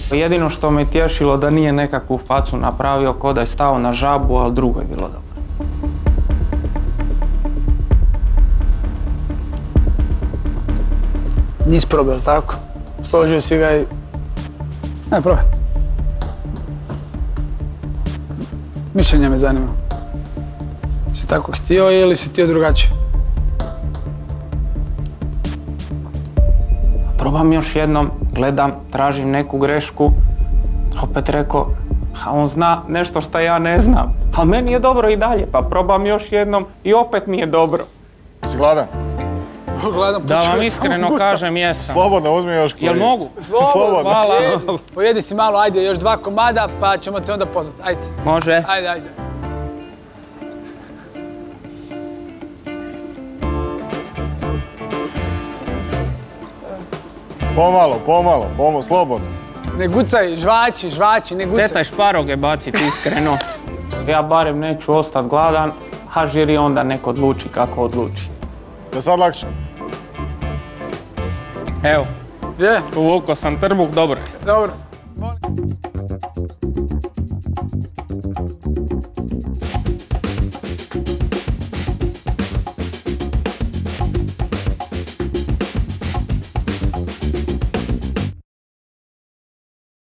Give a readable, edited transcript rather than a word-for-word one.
Jedino što me tješilo da nije nekakvu facu napravio ko da je stao na žabu, ali drugo je bilo dobro. Nisi probao, tako? Složio si ga i... Ajde, probaj. Mišljenje me zanima. Si tako htio ili si htio drugačije? Probam još jednom, gledam, tražim neku grešku. Opet rekao, a on zna nešto što ja ne znam. Ali meni je dobro i dalje, pa probam još jednom i opet mi je dobro. Si gladan? Gladan, Da vam iskreno kažem, jesam. Slobodno, uzmi još koji. Jel mogu? Slobodno. Hvala. Pojedi si malo, ajde, još 2 komada, pa ćemo te onda pozvati. Ajde. Može. Ajde. Pomalo, slobodno. Ne gucaj, žvači, ne gucaj. Tetaj šparoge bacit iskreno. Ja barem neću ostati gladan, a žiri onda nek odluči kako odluči. Je sad lakše? Evo, Je? uvukao sam trbuh, dobro. Dobro.